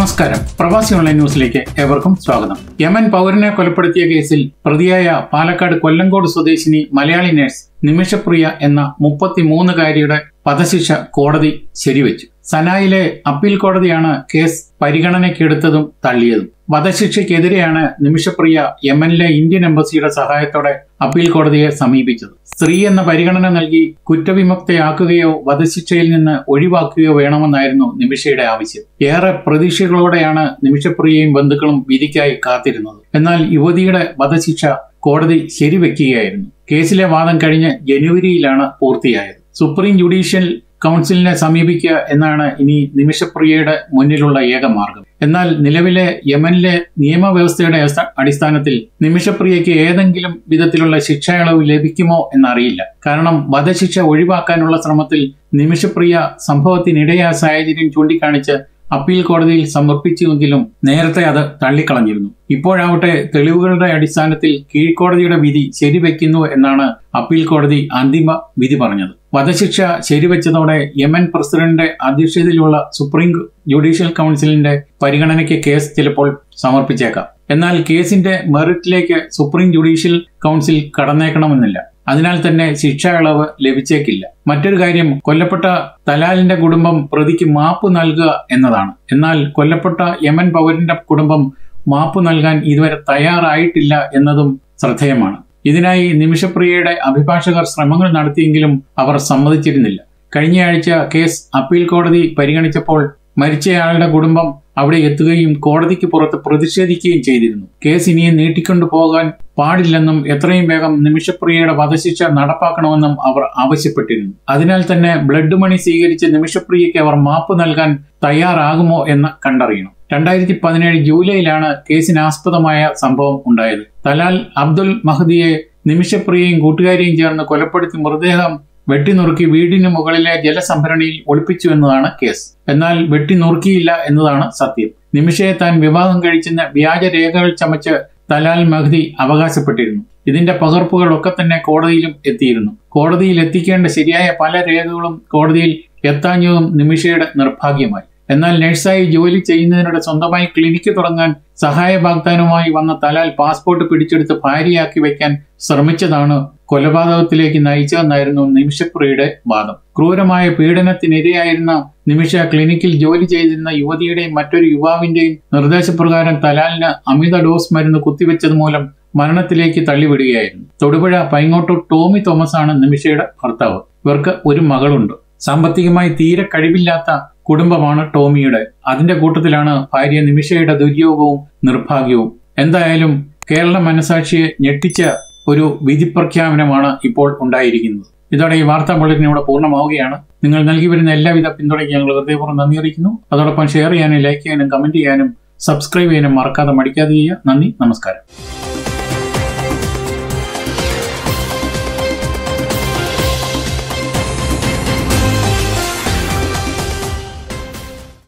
നമസ്കാരം. പ്രവാസി ഓൺലൈൻ ന്യൂസിലേക്ക് ഏവർക്കും സ്വാഗതം. യമൻ പൗരനെ കൊലപ്പെടുത്തിയ കേസിൽ പ്രതിയായ പാലക്കാട് കൊല്ലങ്കോട് സ്വദേശിനി മലയാളി നഴ്സ് നിമിഷപ്രിയ എന്ന 33-കാരിയുടെ വധശിക്ഷ കോടതി ശരിവെച്ചു. സനായിലെ അപ്പീൽ കോടതിയാണ് കേസ് പരിഗണനയ്ക്കെടുത്തതും തള്ളിയതും. വധശിക്ഷയ്ക്കെതിരെയാണ് നിമിഷപ്രിയ യമനിലെ ഇന്ത്യൻ എംബസിയുടെ സഹായത്തോടെ അപ്പീൽ കോടതിയെ സമീപിച്ചത്. സ്ത്രീ എന്ന പരിഗണന നൽകി കുറ്റവിമുക്തയാക്കുകയോ വധശിക്ഷയിൽ നിന്ന് ഒഴിവാക്കുകയോ വേണമെന്നായിരുന്നു നിമിഷയുടെ ആവശ്യം. ഏറെ പ്രതീക്ഷകളോടെയാണ് നിമിഷപ്രിയയും ബന്ധുക്കളും വിധിക്കായി കാത്തിരുന്നത്. എന്നാൽ യുവതിയുടെ വധശിക്ഷ കോടതി ശരിവെക്കുകയായിരുന്നു. കേസിലെ വാദം കഴിഞ്ഞ ജനുവരിയിലാണ് പൂർത്തിയായത്. സുപ്രീം ജുഡീഷ്യൽ കൗൺസിലിനെ സമീപിക്കുക എന്നാണ് ഇനി നിമിഷപ്രിയയുടെ മുന്നിലുള്ള ഏക മാർഗം. എന്നാൽ നിലവിലെ യമനിലെ നിയമവ്യവസ്ഥയുടെ അടിസ്ഥാനത്തിൽ നിമിഷപ്രിയയ്ക്ക് ഏതെങ്കിലും വിധത്തിലുള്ള ശിക്ഷായിളവ് ലഭിക്കുമോ എന്നറിയില്ല. കാരണം വധശിക്ഷ ഒഴിവാക്കാനുള്ള ശ്രമത്തിൽ നിമിഷപ്രിയ സംഭവത്തിനിടയായ സാഹചര്യം ചൂണ്ടിക്കാണിച്ച് അപ്പീൽ കോടതിയിൽ സമർപ്പിച്ചുവെങ്കിലും നേരത്തെ അത് തള്ളിക്കളഞ്ഞിരുന്നു. ഇപ്പോഴാവട്ടെ തെളിവുകളുടെ അടിസ്ഥാനത്തിൽ കീഴ്ക്കോടതിയുടെ വിധി ശരിവെക്കുന്നു എന്നാണ് അപ്പീൽ കോടതി അന്തിമ വിധി പറഞ്ഞത്. വധശിക്ഷ ശരിവെച്ചതോടെ യമൻ പ്രസിഡന്റിന്റെ അധ്യക്ഷതയിലുള്ള സുപ്രീം ജുഡീഷ്യൽ കൗൺസിലിന്റെ പരിഗണനയ്ക്ക് കേസ് ചിലപ്പോൾ സമർപ്പിച്ചേക്കാം. എന്നാൽ കേസിന്റെ മെറിറ്റിലേക്ക് സുപ്രീം ജുഡീഷ്യൽ കൗൺസിൽ കടന്നേക്കണമെന്നില്ല. അതിനാൽ തന്നെ ശിക്ഷാ ഇളവ് ലഭിച്ചേക്കില്ല. മറ്റൊരു കാര്യം, കൊല്ലപ്പെട്ട തലാലിന്റെ കുടുംബം പ്രതിക്ക് മാപ്പ് നൽകുക എന്നതാണ്. എന്നാൽ കൊല്ലപ്പെട്ട യമൻ പൗരന്റെ കുടുംബം മാപ്പ് നൽകാൻ ഇതുവരെ തയ്യാറായിട്ടില്ല എന്നതും ശ്രദ്ധേയമാണ്. ഇതിനായി നിമിഷപ്രിയയുടെ അഭിഭാഷകർ ശ്രമങ്ങൾ നടത്തിയെങ്കിലും അവർ സമ്മതിച്ചിരുന്നില്ല. കഴിഞ്ഞയാഴ്ച കേസ് അപ്പീൽ കോടതി പരിഗണിച്ചപ്പോൾ മരിച്ചയാളുടെ കുടുംബം അവിടെ എത്തുകയും കോടതിക്ക് പുറത്ത് പ്രതിഷേധിക്കുകയും ചെയ്തിരുന്നു. കേസ് ഇനിയും നീട്ടിക്കൊണ്ടു പോകാൻ പാടില്ലെന്നും എത്രയും വേഗം നിമിഷപ്രിയയുടെ വധശിക്ഷ നടപ്പാക്കണമെന്നും അവർ ആവശ്യപ്പെട്ടിരുന്നു. അതിനാൽ തന്നെ ബ്ലഡ് മണി സ്വീകരിച്ച് നിമിഷപ്രിയയ്ക്ക് അവർ മാപ്പ് നൽകാൻ തയ്യാറാകുമോ എന്ന് കണ്ടറിയണം. 2017 ജൂലൈയിലാണ് കേസിനാസ്പദമായ സംഭവം ഉണ്ടായത്. തലാൽ അബ്ദുൽ മഹദിയെ നിമിഷപ്രിയയും കൂട്ടുകാരിയും ചേർന്ന് കൊലപ്പെടുത്തി മൃതദേഹം വെട്ടിനുറുക്കി വീടിന് മുകളിലെ ജലസംഭരണിയിൽ ഒളിപ്പിച്ചു എന്നതാണ് കേസ്. എന്നാൽ വെട്ടിനുറുക്കിയില്ല എന്നതാണ് സത്യം. നിമിഷയെ താൻ വിവാഹം കഴിച്ചെന്ന് വ്യാജ രേഖകൾ ചമച്ച് തലാൽ മഹദി അവകാശപ്പെട്ടിരുന്നു. ഇതിന്റെ പകർപ്പുകളൊക്കെ തന്നെ കോടതിയിലും എത്തിയിരുന്നു. കോടതിയിൽ എത്തിക്കേണ്ട ശരിയായ പല രേഖകളും കോടതിയിൽ എത്താഞ്ഞതും നിമിഷയുടെ നിർഭാഗ്യമായി. എന്നാൽ നഴ്സായി ജോലി ചെയ്യുന്നതിനിടെ സ്വന്തമായി ക്ലിനിക്ക് തുടങ്ങാൻ സഹായ വാഗ്ദാനവുമായി വന്ന തലാൽ പാസ്പോർട്ട് പിടിച്ചെടുത്ത് ഭാര്യയാക്കി വയ്ക്കാൻ ശ്രമിച്ചതാണ് കൊലപാതകത്തിലേക്ക് നയിച്ചതെന്നായിരുന്നു നിമിഷപ്രിയയുടെ വാദം. ക്രൂരമായ പീഡനത്തിനിരയായിരുന്ന നിമിഷ ക്ലിനിക്കിൽ ജോലി ചെയ്തിരുന്ന യുവതിയുടെയും മറ്റൊരു യുവാവിന്റെയും നിർദ്ദേശപ്രകാരം തലാലിന് അമിത ഡോസ് മരുന്ന് കുത്തിവെച്ചത് മൂലം മരണത്തിലേക്ക് തള്ളിവിടുകയായിരുന്നു. തൊടുപുഴ പൈങ്ങോട്ടൂർ ടോമി തോമസ് ആണ് നിമിഷയുടെ ഭർത്താവ്. ഇവർക്ക് ഒരു മകളുണ്ട്. സാമ്പത്തികമായി തീരെ കഴിവില്ലാത്ത കുടുംബമാണ് ടോമിയുടെ. അതിന്റെ കൂട്ടത്തിലാണ് ഭാര്യ നിമിഷയുടെ ദുര്യോഗവും നിർഭാഗ്യവും. എന്തായാലും കേരള മനസാക്ഷിയെ ഞെട്ടിച്ച ഒരു വിധി പ്രഖ്യാപനമാണ് ഇപ്പോൾ ഉണ്ടായിരിക്കുന്നത്. ഇതോടെ ഈ വാർത്താ ബുള്ളറ്റിൻ ഇവിടെ പൂർണ്ണമാവുകയാണ്. നിങ്ങൾ നൽകി വരുന്ന എല്ലാവിധ പിന്തുണയ്ക്ക് ഞങ്ങൾ ഹൃദയപൂർവ്വം നന്ദി അറിയിക്കുന്നു. അതോടൊപ്പം ഷെയർ ചെയ്യാനും ലൈക്ക് ചെയ്യാനും കമന്റ് ചെയ്യാനും സബ്സ്ക്രൈബ് ചെയ്യാനും മറക്കാതെ മടിക്കാതെ ചെയ്യുക. നന്ദി, നമസ്കാരം.